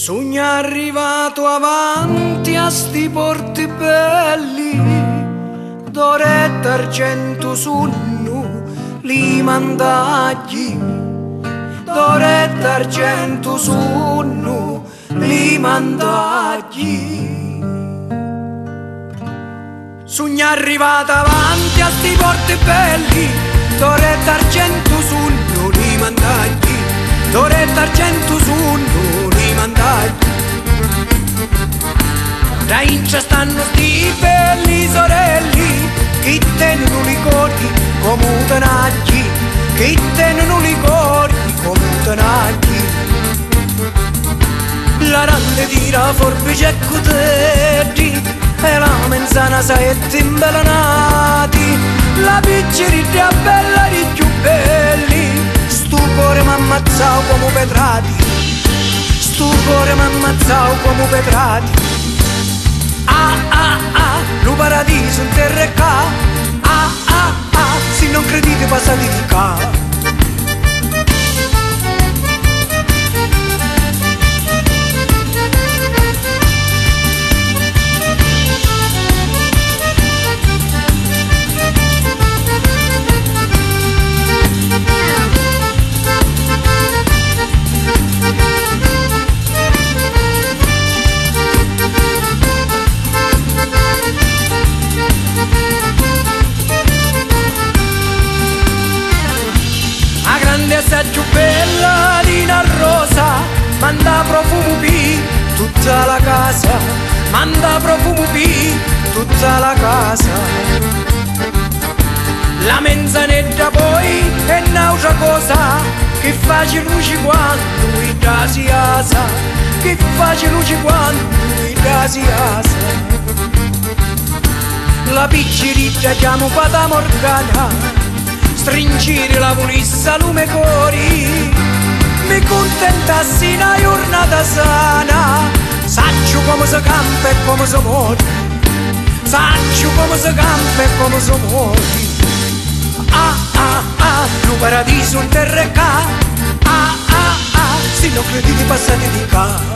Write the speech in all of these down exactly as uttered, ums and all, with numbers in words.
Sogno arrivato avanti a sti porti belli, d'oretta argento sunnu li mandagli, d'oretta argento sunnu li mandagli. Sogno arrivato avanti a sti porti belli, d'oretta argento sunnu li mandagli, d'oretta argento sunnu li mandagli. Da incia stanno sti belli sorelli, che tengono i corpi come utanagli, che tengono i corpi come utanagli. La rande tira forbice e cutetti, e la menzana saette imbellanati, la piccerita bella di più belli. Stu cuore m'ammazzao come petrati, stu cuore m'ammazzao come petrati. Ah ah ah, lo paradiso in terra e ca. Ah ah ah, se non credete passate di ca. Essa più bella di una rosa, manda profumo pi tutta la casa, manda profumo pi tutta la casa. La mezzanetta poi è un'altra cosa, che face luce quando i da si asa, che face luce quando i da si asa. La piccerita chiamo Fata Morgana, stringere la pulissa lume cori, mi contentassi una giornata sana. Saccio come si campa e come si muore, saccio come si campa e come si muore. Ah ah ah, lo paradiso in terra e ca. Ah ah ah, se non credete passate di ca.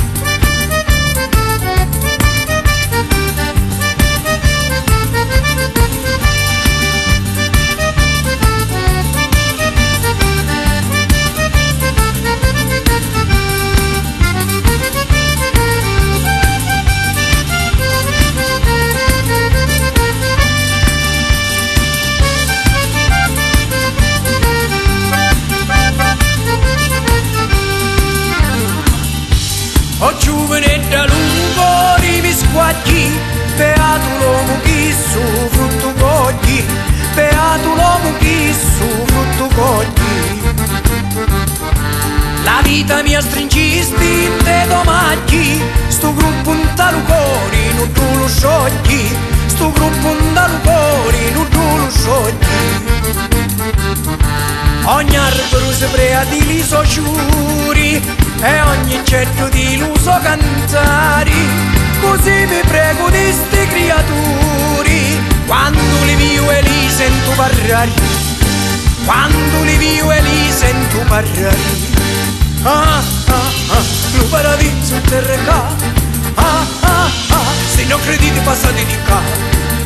O giovanetta lungo di mi squagli, beato l'uomo che su frutto cogli, beato l'uomo che su frutto cogli. La vita mia stringisti in te domagli, sto gruppo un talucori non tu lo sciogli, sto gruppo un talucori non tu lo sciogli. Ogni albero si prea di li sociuri, e ogni cerchio di l'uso cantare, così mi prego di sti creaturi. Quando li vivo e li sento parlare, quando li vivo e li sento parlare. Ah ah ah, lo paradiso in terra ca. Ah ah ah, se non credete passate di ca.